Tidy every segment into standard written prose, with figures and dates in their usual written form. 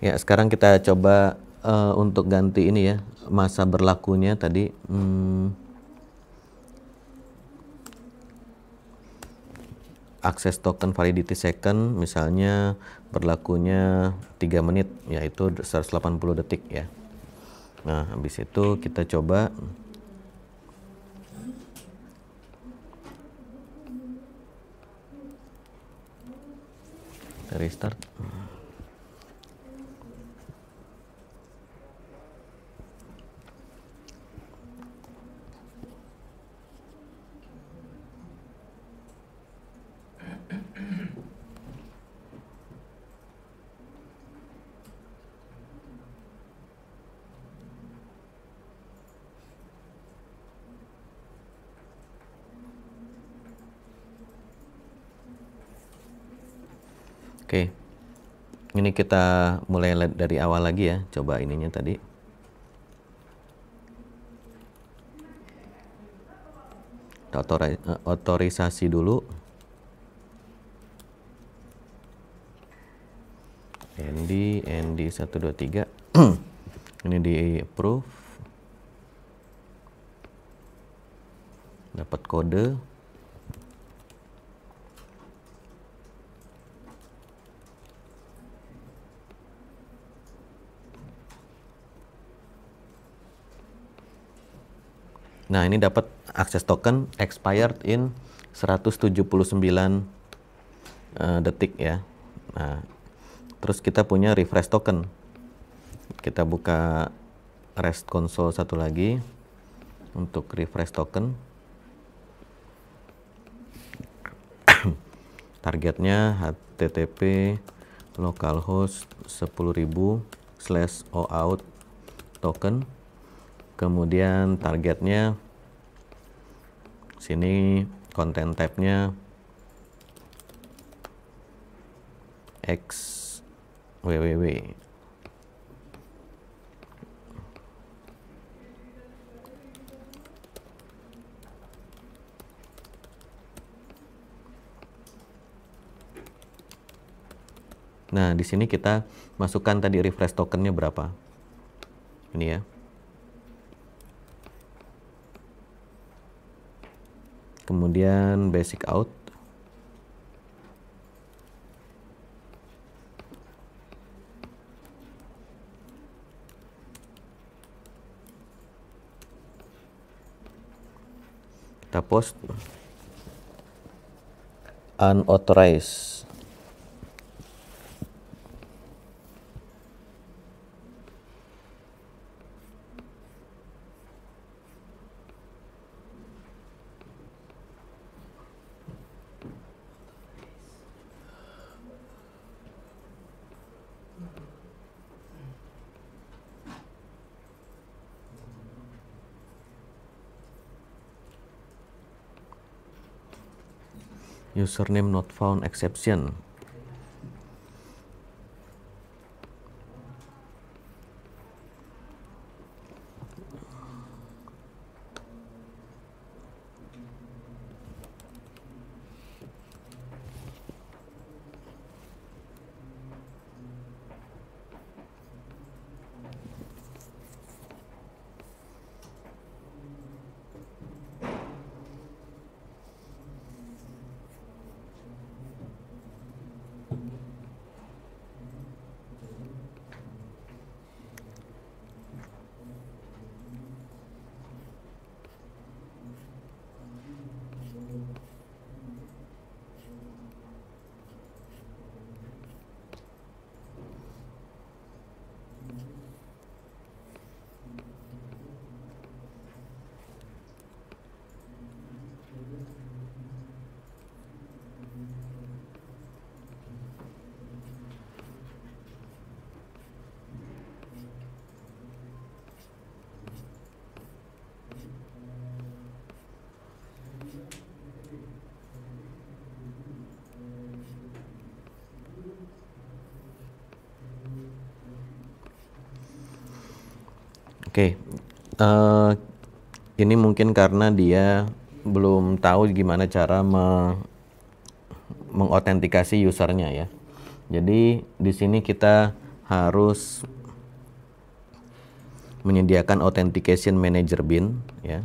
Ya, sekarang kita coba untuk ganti ini ya, masa berlakunya tadi. Akses token validity second misalnya berlakunya 3 menit, yaitu 180 detik ya. Nah, habis itu kita coba restart. Oke, ini kita mulai dari awal lagi ya. Coba ininya tadi. Otorisasi dulu. ND 123. Ini di approve. Dapat kode. Nah, ini dapat akses token expired in 179 detik ya. Nah, terus kita punya refresh token. Kita buka REST console satu lagi untuk refresh token. Targetnya HTTP localhost 10.000/OAuth token. Kemudian targetnya sini content type-nya XWWW. Nah, di sini kita masukkan tadi refresh tokennya berapa. Ini ya. Kemudian basic out. Kita post unauthorized. Username not found exception. Oke, ini mungkin karena dia belum tahu gimana cara mengautentikasi usernya ya. Jadi di sini kita harus menyediakan authentication manager bin ya.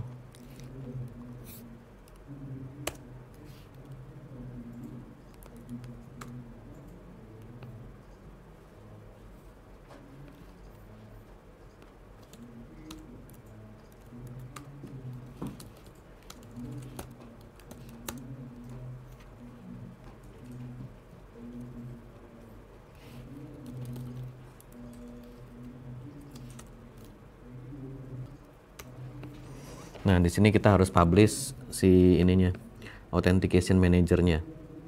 Nah, di sini kita harus publish si ininya, authentication manajernya.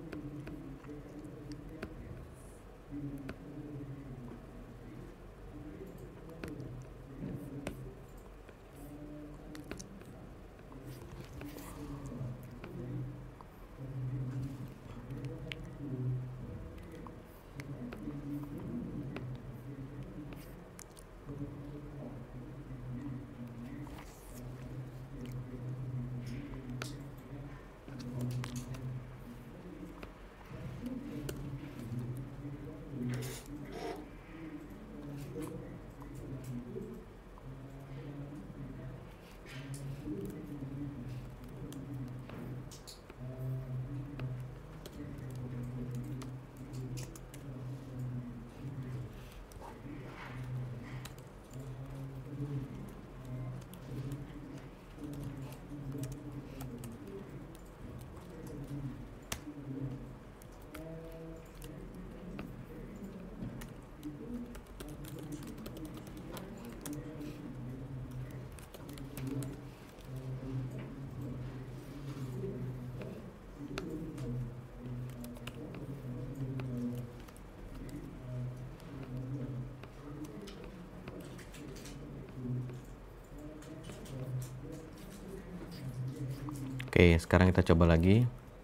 Oke, sekarang kita coba lagi.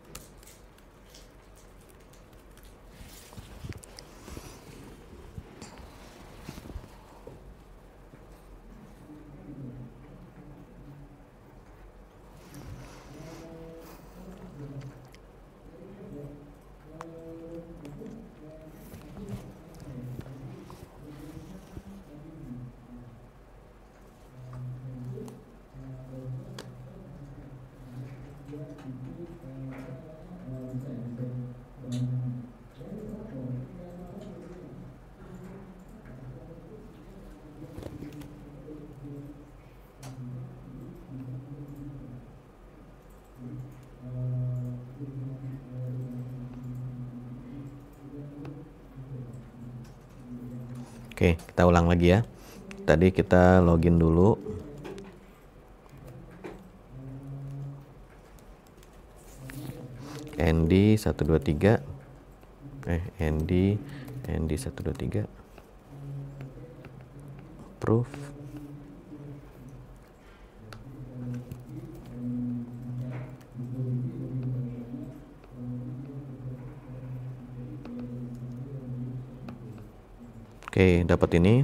Oke, kita ulang lagi ya. Tadi kita login dulu. ND 123 ND 123 proof. Oke, dapat ini.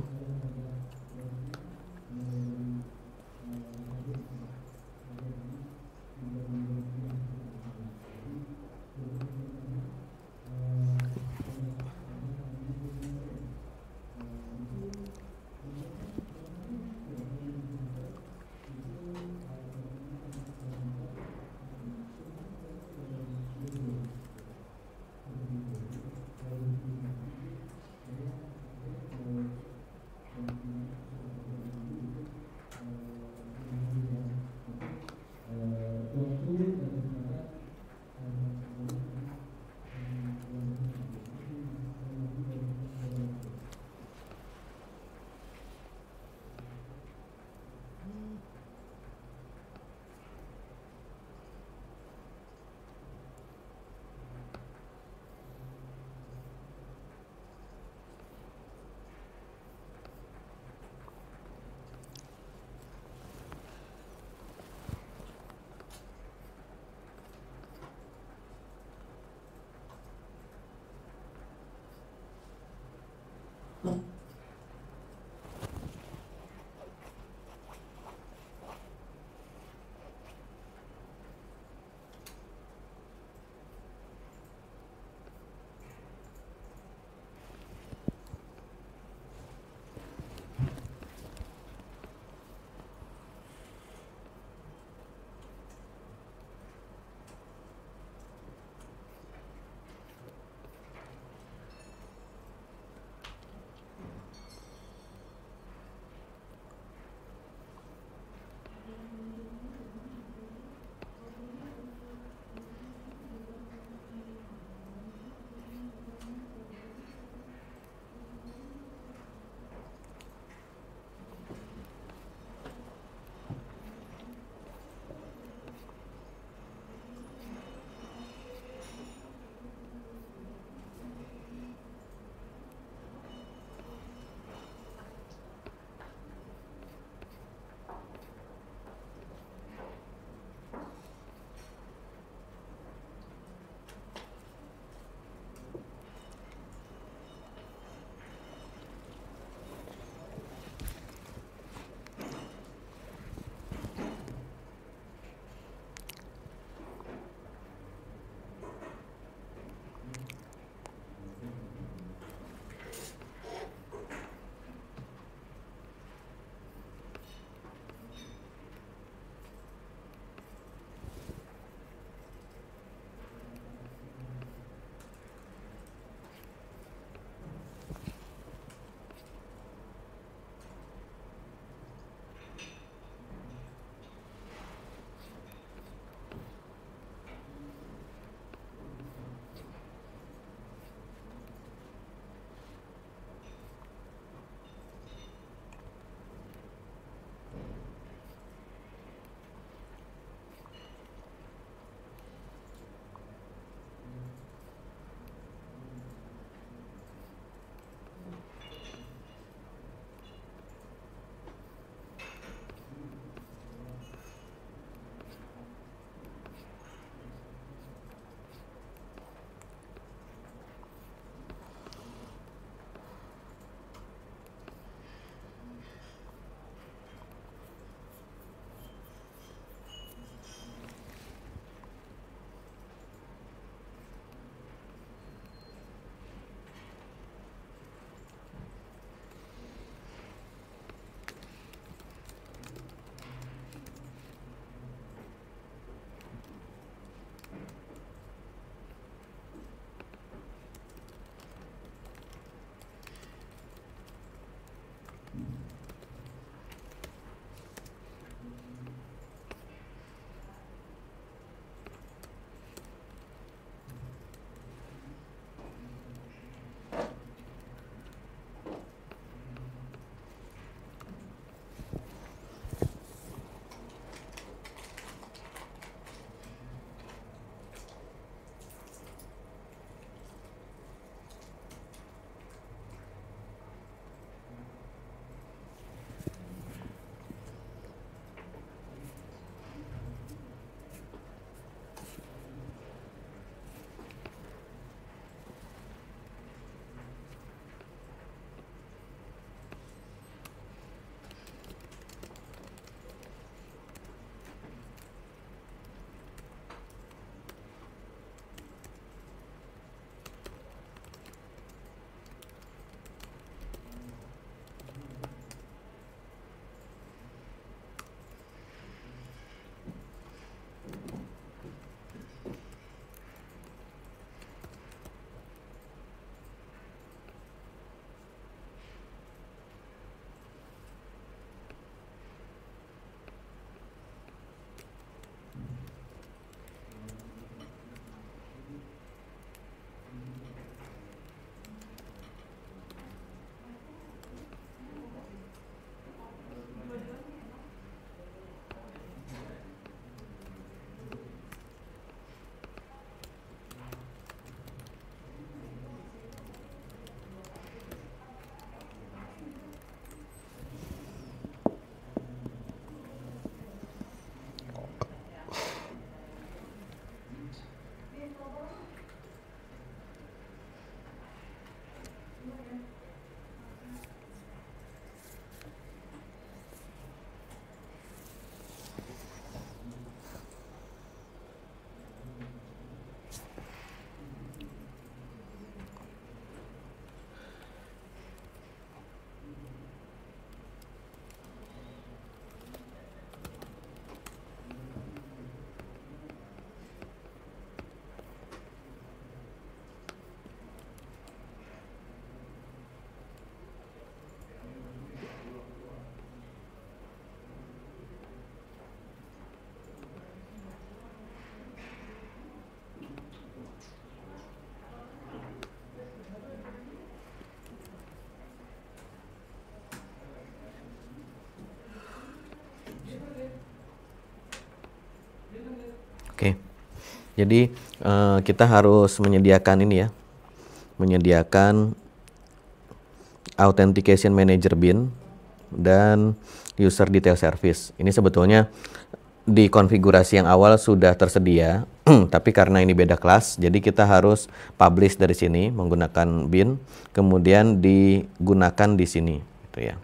Oke. Jadi kita harus menyediakan ini ya, menyediakan authentication manager bin dan user detail service. Ini sebetulnya di konfigurasi yang awal sudah tersedia, tapi karena ini beda kelas, jadi kita harus publish dari sini menggunakan bin, kemudian digunakan di sini, gitu ya.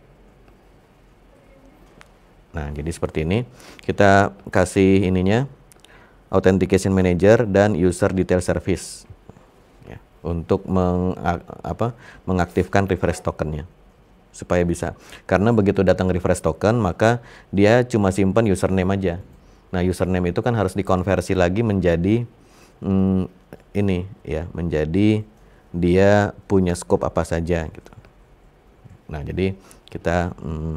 Nah, jadi seperti ini. Kita kasih ininya authentication manager dan user detail service ya, untuk mengaktifkan refresh tokennya supaya bisa, karena begitu datang refresh token maka dia cuma simpan username aja. Nah, username itu kan harus dikonversi lagi menjadi ini ya, menjadi dia punya scope apa saja gitu. Nah, jadi kita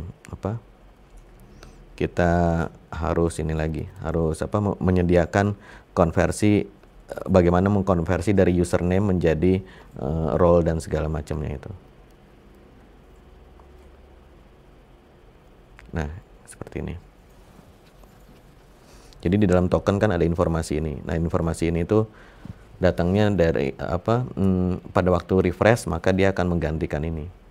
kita harus ini lagi, harus menyediakan konversi, bagaimana mengkonversi dari username menjadi role dan segala macamnya itu. Nah, seperti ini. Jadi di dalam token kan ada informasi ini. Nah, informasi ini tuh datangnya dari pada waktu refresh maka dia akan menggantikan ini.